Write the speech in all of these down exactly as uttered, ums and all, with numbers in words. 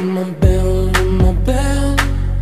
Ring my bell, ring my bell.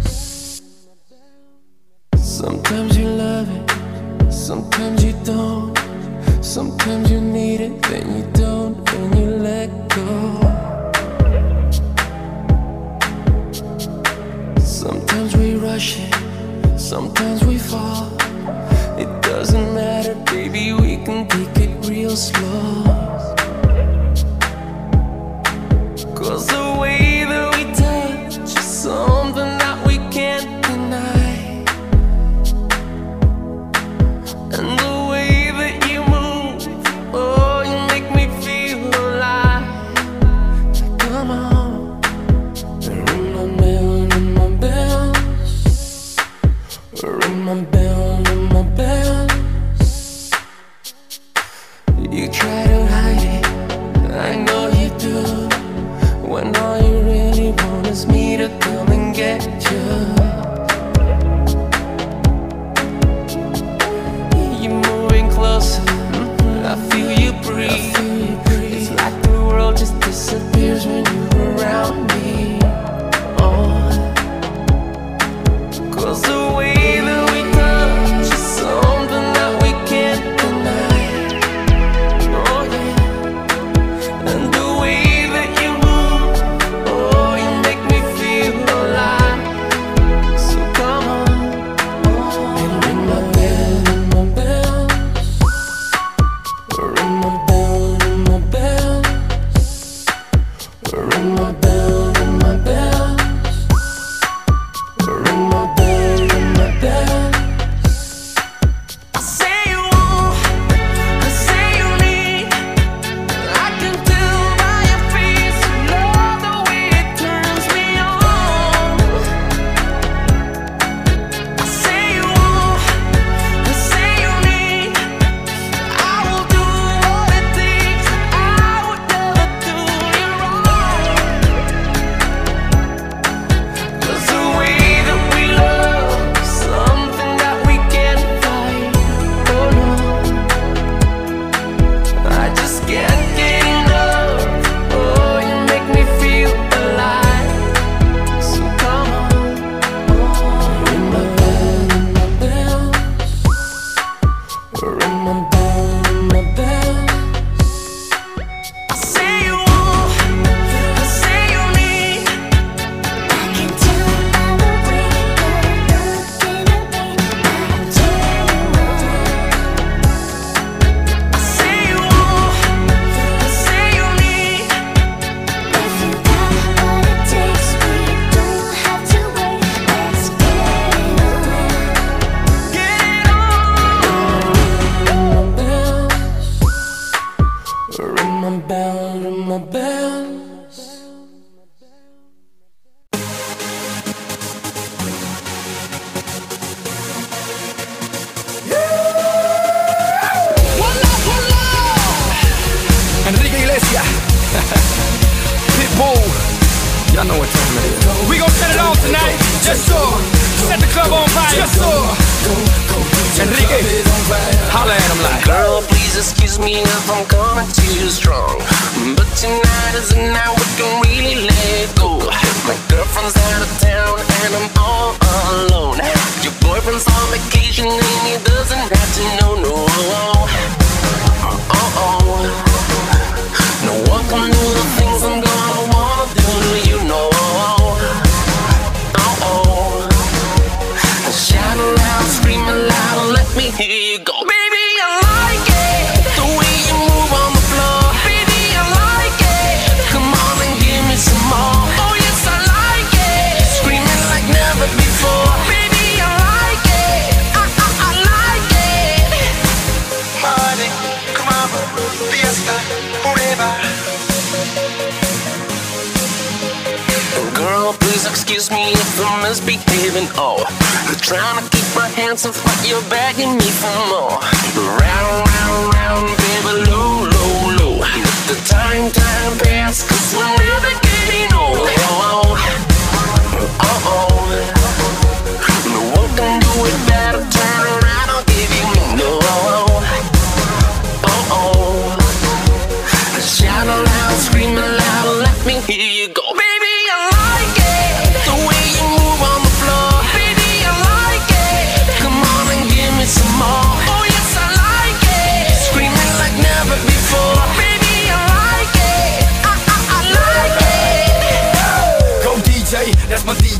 Sometimes you love it, sometimes you don't. Sometimes you need it, then you don't, and you let go. Sometimes we rush it, sometimes we fall. It doesn't matter, baby, we can take it real slow. Cause the way that we touch is something that we can't deny. And the way that you move, oh, you make me feel alive. Come on, ring my bell, ring my bell. Ring my bell, ring my bells. You try to hide it, I know you do, when all you really want is me to come and get you. You're moving closer, I feel you breathe. It's like the world just disappears when you're around me. Oh, cause the way that we touch is something that we can't deny. Oh yeah. And the way that you move, oh, you make me feel alive. So come on, and ring my bell, ring my bells. Ring my bell, ring my bells. Ring my bell, ring my bells. Ring my bell, ring my bell. I say you want, I say you need. I can tell by your face, you love the way it turns me on. I say you want, I say you need. I will do what it takes, I would never do you wrong. Cause the way that we love is something that we can't fight. Oh no, I just can't get enough. Oh, you make me feel alive. So come on, ring my bell, ring my bells. Ring my bell, ring my bells. I say you want, I say you need. I can tell by the way you're looking at me. I tell you I say you want, I say you need. if you got what it takes, we don't have to wait. Let's get it on. Get it on. Ring my bell, ring my bells. Enrique Iglesias, Pitbull, y'all know what time it is. We gon' set it off tonight, just so. Set the club on fire, just so. Enrique, holla at him like. Girl, please excuse me if I'm coming too strong, but tonight is the night we can really let go. My girlfriend's out of town and I'm all alone. Your boyfriend's on vacation and he doesn't have to know, no. Oh, oh. No one can do the things I'm gonna wanna do to you, no. Oh, oh. Shout aloud, scream aloud, let me hear you go. Baby, I like it, the way you move on the floor. Baby, I like it, come on and give me some more. Oh yes, I like it, screaming like never before. Baby, I like it, I, I, I like it. Party, come on, fiesta, forever. Girl, please excuse me if I'm misbehaving. Oh, I'm trying to keep my hands off, but you're begging me for more. Round, round, round, baby, low, low, low. Let the time, time pass, cause we're never getting old. Oh, oh, oh. No one can do it better. Turn around, I'll give you me. No, oh, oh. Shout aloud, scream aloud, let me hear you go. Baby, I like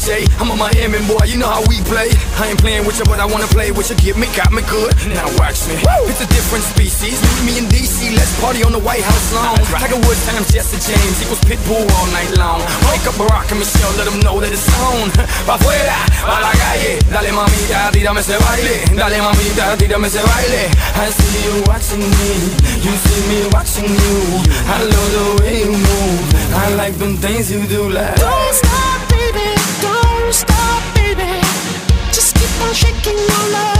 J. I'm a Miami boy, you know how we play. I ain't playing with you, but I wanna play with you. Get me, got me good, now watch me. Woo! It's a different species, meet me in D C. Let's party on the White House lawn. Right. Tiger Woods times Jesse James, equals Pitbull all night long. Wake up Barack and Michelle, let them know that it's on. Pa' afuera, pa' la calle. Dale mamita, tírame ese baile. Dale mamita, tírame ese baile. I see you watching me, you see me watching you. I love the way you move, I like them things you do like. Don't stop, baby, don't stop, baby. Just keep on shaking your love.